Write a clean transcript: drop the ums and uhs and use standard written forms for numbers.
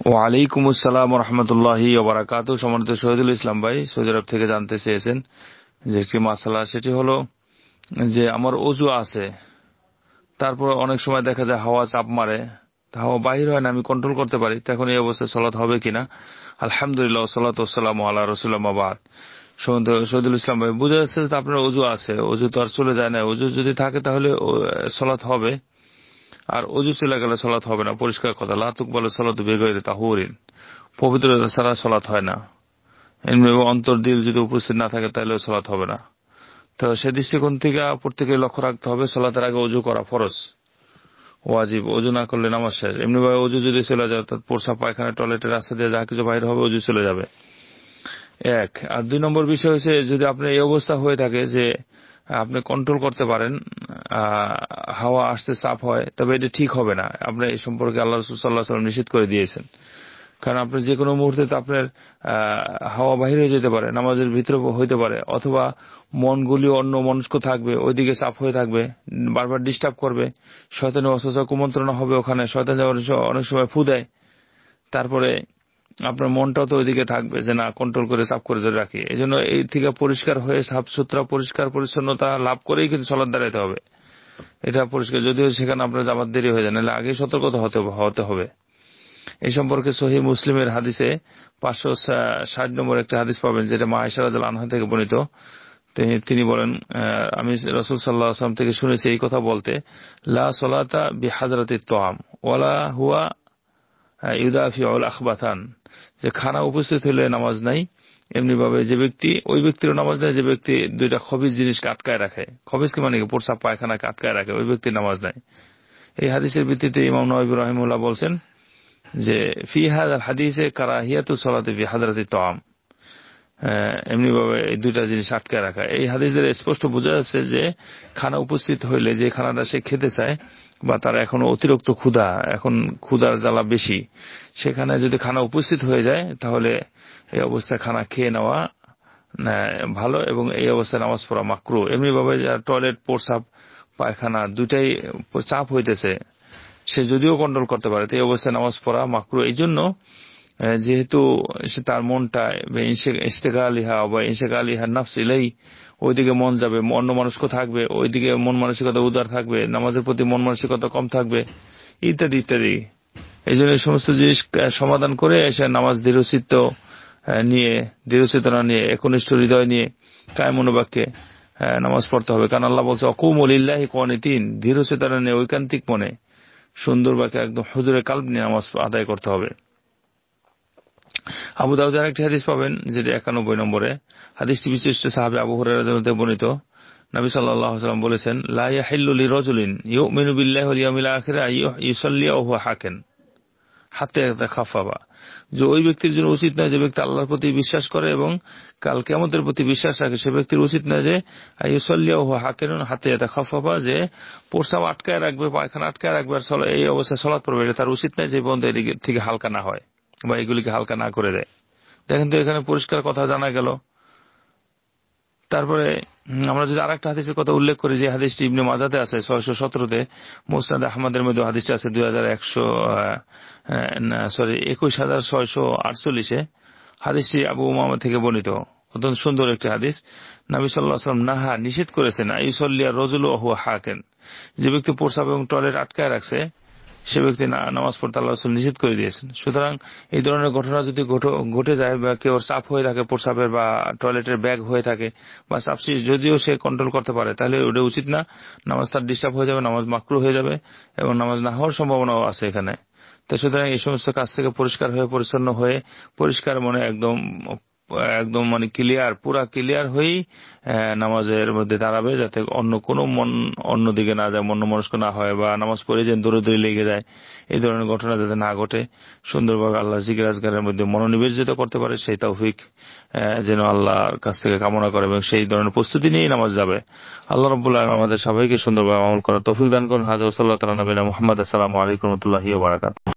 ওয়ালাইকুম আসসালাম রহমতুল্লাহি ওয়া বারাকাতুহু। সম্মানিত শহীদুল ইসলাম ভাই সৌদি আরব থেকে জানতে চেয়েছেন যে একটি মাসালা, সেটি হলো যে আমার ওযু আছে, তারপর অনেক সময় দেখা যায় হাওয়া চাপ মারে, হাওয়া বাহির হয় না, আমি কন্ট্রোল করতে পারি, তখন এই অবস্থায় সালাত হবে কিনা? আলহামদুলিল্লাহ ওয়াসসালাতু ওয়াসসালামু আলা রাসূলিল্লাহ মা বাদ। শহীদুল ইসলাম ভাই, বুঝা যাচ্ছে যে আপনার ওযু আছে, ওযু তো আর চলে যায় না। ওযু যদি থাকে তাহলে সালাত হবে, আর ওযু চলে গেলে সালাত হবে না। পরিষ্কার কথা, লা তুকবালু সালাতু বিগাইরি তাহুরিন, পবিত্রতা ছাড়া সালাত হয় না। এমনি অন্তর দিল যদি উপস্থিত না থাকে তাহলে সালাত হবে না। তো সে দৃষ্টিকোণ থেকে প্রত্যেকের লক্ষ্য রাখতে হবে, সালাতের আগে ওযু করা ফরজ, ওয়াজিব। ওযু না করলে নামাজ শেষ। এমনি ভাবে ওযু যদি চলে যায়, অর্থাৎ প্রস্রাব পায়খানা টয়লেটের রাস্তা দিয়ে যা কিছু বাইরে হবে, ওযু চলে যাবে। এক। আর দুই নম্বর বিষয় হচ্ছে, যদি আপনার এই অবস্থা হয়ে থাকে যে আপনি কন্ট্রোল করতে পারেন, হাওয়া আসতে চাপ হয়, তবে এটা ঠিক হবে না। আপনি এই সম্পর্কে আল্লাহ রাসূল সাল্লাল্লাহু আলাইহি ওয়াসাল্লাম নিষেধ করে দিয়েছেন। কারণ আপনার যে কোনো মুহূর্তে তো আপনার হাওয়া বাহির হয়ে যেতে পারে, নামাজের ভিতরে হইতে পারে, অথবা মনগুলি অন্য মনস্ক থাকবে, ওইদিকে চাপ হয়ে থাকবে, বারবার ডিস্টার্ব করবে, শয়তানের ওয়াসওয়াসা কুমন্ত্রণা হবে, ওখানে শয়তান অনেক সময় ফু দেয়। তারপরে আপনার মনটাও তো ওইদিকে থাকবে যে না, কন্ট্রোল করে চাপ করে ধরে রাখি। এই জন্য এই থেকে পরিষ্কার হয়ে সাফ সুতরা পরিষ্কার পরিচ্ছন্নতা লাভ করেই কিন্তু সালাত দাঁড়াইতে হবে। এটা পরিষ্কার, যদিও সেখানে আপনার যাবার দেরি হয়ে যায়, নাহলে আগেই সতর্কতা হতে হবে। এই সম্পর্কে সহিহ মুসলিমের হাদিসে 560 নম্বর একটা হাদিস পাবেন, যেটা মা আয়েশা রাদিয়াল্লাহু আনহা থেকে বর্ণিত। তিনি বলেন, আমি রাসূল সাল্লাল্লাহু আলাইহি ওয়াসাল্লাম থেকে শুনেছি এই কথা বলতে, লা সালাতা বিহাদরাতিত তাআম ওয়ালা হুয়া ইউদাফিউল আখবাথান, যে খানা উপস্থিত হলে নামাজ নাই, এমনি ভাবে যে ব্যক্তি, ওই ব্যক্তিরও নামাজ নাই যে ব্যক্তি দুইটা খবিজ জিনিসকে আটকায় রাখে। খবিজ কি মানে প্রস্রাব পায়খানাকে আটকায় রাখে, ওই ব্যক্তির নামাজ নাই। এই হাদিসের ভিত্তিতে ইমাম নওয়াবী রাহিমাহুল্লাহ বলছেন যে ফি হাযাল হাদিসে কারাহিয়াতু সালাতি ফি হাদরাতিত তাআম, এমনি ভাবে এই দুইটা জিনিস আটকায় রাখা। এই হাদিসের স্পষ্ট বোঝা যাচ্ছে যে খানা উপস্থিত হইলে, যে খানাটা সে খেতে চায় বা তার এখন অতিরিক্ত ক্ষুধা, এখন ক্ষুধার জ্বালা বেশি, সেখানে যদি খানা উপস্থিত হয়ে যায়, তাহলে এই অবস্থায় খানা খেয়ে নেওয়া ভালো, এবং এই অবস্থায় নামাজ পড়া মাকরুহ। এমনি ভাবে টয়লেট, প্রস্রাব, পায়খানা দুইটাই চাপ হইতেছে, সে যদিও কন্ট্রোল করতে পারে, তো এই অবস্থায় নামাজ পড়া মাকরুহ। এই জন্য যেহেতু সে তার মনটা ইশতিগালিহা বা ইনশিগালিহা নাফস ইলাই, ওইদিকে মন যাবে, অন্য মানুষকে থাকবে, ওইদিকে মন মানসিকতা উদার থাকবে, নামাজের প্রতি মন মানসিকতা কম থাকবে, ইত্যাদি ইত্যাদি। এই জন্য এই সমস্ত জিনিস সমাধান করে এসে নামাজ দৃঢ়চিত্তনা নিয়ে, একনিষ্ঠ হৃদয় নিয়ে, কায় মনোবাক্যে নামাজ পড়তে হবে। কারণ আল্লাহ বলছে অকুমু লিল্লাহি কানিতিন, দৃঢ়চিত্তনা নিয়ে, ঐকান্তিক মনে, সুন্দর বাক্যে, একদম হুজুরে কালব নিয়ে নামাজ আদায় করতে হবে। আবু দাউদের আরেকটি হাদিস পাবেন, যেটা 91 নম্বরে। হাদিসটি বিশিষ্ট সাহাবী আবু হুরায়রা রাদিয়াল্লাহু আনহু বর্ণিত। নবী সাল্লাল্লাহু আলাইহি ওয়াসাল্লাম বলেছেন, লা ইয়াহিল্লু লিরাজুলিন ইউমিনু বিল্লাহি ওয়াল ইয়াউমিল আখির ইউসাল্লি ওয়া হুয়া হাকিন হাত্তা ইয়াতাখাফফা, যে ওই ব্যক্তির জন্য উচিত নয়, যে ব্যক্তি আল্লাহর প্রতি বিশ্বাস করে এবং কাল কিয়ামতের প্রতি বিশ্বাস রাখে, সে ব্যক্তির উচিত নয় যে ইউসাল্লি ওয়া হুয়া হাকিন হাত্তা ইয়াতাখাফফা, যে প্রস্রাব আটকায় রাখবে, পায়খানা আটকায় রাখবে, আর এই অবস্থায় সালাত পড়বে, এটা তার উচিত নয়, যে পর্যন্ত এদিকে থেকে হালকা না হয় বা এগুলিকে হালকা না করে দেয়। দেখেন তো, এখানে পরিষ্কার কথা জানা গেল। তারপরে আমরা যদি আরেকটা হাদিসের কথা উল্লেখ করি, যে হাদিসটি ইবনে মাজাতে আছে 617-তে, মুসনাদ আহমদের মধ্যে হাদিসটি আছে 21,648-এ। হাদিসটি আবু উমামা থেকে বর্ণিত, অত্যন্ত সুন্দর একটি হাদিস। নবী সাল্লাল্লাহু আলাইহি ওয়াসাল্লাম নাহা, নিষেধ করেছেন, আইসাল্লিয়া রাজুলু ওয়া হুয়া হাকিন, যে ব্যক্তি প্রস্রাব এবং টয়লেট আটকায় রাখছে, সে ব্যক্তি নামাজ পড়তে আল্লাহ রাসূল নিষেধ করে দিয়েছেন। সুতরাং এই ধরনের ঘটনা যদি ঘটে যায়, বা কেউ চাপ হয়ে থাকে, প্রস্রাবের বা টয়লেটের ব্যাগ হয়ে থাকে, বা চাপসি যদিও সে কন্ট্রোল করতে পারে, তাহলে ওটা উচিত না, নামাজ তার ডিস্টার্ব হয়ে যাবে, নামাজ মাকরুহ হয়ে যাবে, এবং নামাজ না হওয়ার সম্ভাবনাও আছে এখানে। তো সুতরাং এই সমস্ত কাজ থেকে পরিষ্কার হয়ে, পরিচ্ছন্ন হয়ে, পরিষ্কার মনে, একদম একদম মানে ক্লিয়ার, পুরা ক্লিয়ার হয়েই নামাজের মধ্যে দাঁড়াবে, যাতে অন্য কোনো মন অন্যদিকে না যায়, মনস্ক না হয়, বা নামাজ পড়ে যেন দৌড়ে লেগে যায়, এই ধরনের ঘটনা যাতে না ঘটে, সুন্দরভাবে আল্লাহ জিকির আজকারের মধ্যে মনোনিবেশ যেতে করতে পারে, সেই তৌফিক যেন আল্লাহর কাছ থেকে কামনা করে, এবং সেই ধরনের প্রস্তুতি নিয়েই নামাজ যাবে। আল্লাহ রাব্বুল আলামিন আমাদের সবাইকে সুন্দরভাবে আমল করার তৌফিক দান করুন। হাযা ওয়া সাল্লাল্লাহু আলা নবিয়িনা মুহাম্মদ। আসসালামু আলাইকুম ওয়া রাহমাতুল্লাহি ওয়া বারাকাতুহু।